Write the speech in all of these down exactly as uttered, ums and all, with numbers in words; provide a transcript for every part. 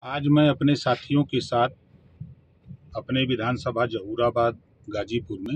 आज मैं अपने साथियों के साथ अपने विधानसभा जहूराबाद गाजीपुर में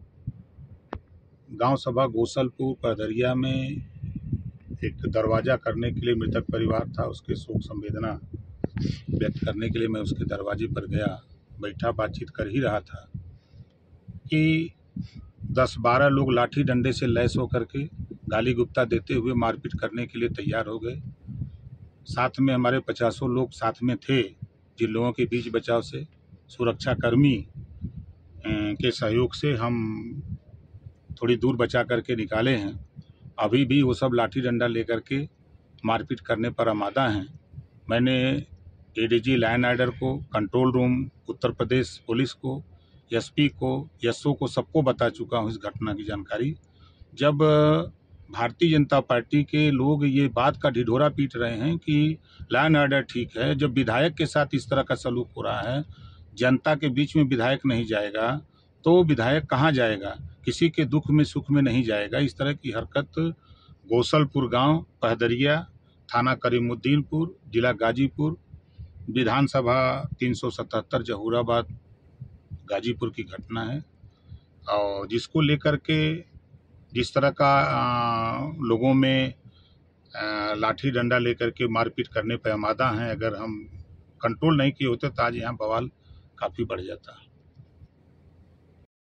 गांव सभा गोसलपुर पहदरिया में एक दरवाज़ा करने के लिए मृतक परिवार था, उसके शोक संवेदना व्यक्त करने के लिए मैं उसके दरवाजे पर गया। बैठा बातचीत कर ही रहा था कि दस बारह लोग लाठी डंडे से लैस होकर के गाली गुप्ता देते हुए मारपीट करने के लिए तैयार हो गए। साथ में हमारे पचासों लोग साथ में थे, जिन लोगों के बीच बचाव से सुरक्षा कर्मी के सहयोग से हम थोड़ी दूर बचा करके निकाले हैं। अभी भी वो सब लाठी डंडा लेकर के मारपीट करने पर आमादा हैं। मैंने एडीजी लाइन आर्डर को, control room Uttar Pradesh police को, एसपी को, एसओ को, सबको बता चुका हूँ इस घटना की जानकारी। जब भारतीय जनता पार्टी के लोग ये बात का ढिढोरा पीट रहे हैं कि लाइन आर्डर ठीक है, जब विधायक के साथ इस तरह का सलूक हो रहा है, जनता के बीच में विधायक नहीं जाएगा तो विधायक कहाँ जाएगा, किसी के दुख में सुख में नहीं जाएगा। इस तरह की हरकत गोसलपुर गांव पहदरिया, थाना करीमुद्दीनपुर, जिला गाजीपुर, विधानसभा तीन सौ सतहत्तर जहूराबाद गाजीपुर की घटना है। और जिसको लेकर के जिस तरह का आ, लोगों में आ, लाठी डंडा लेकर के मारपीट करने पर आमादा हैं, अगर हम कंट्रोल नहीं किए होते तो आज यहाँ बवाल काफ़ी बढ़ जाता।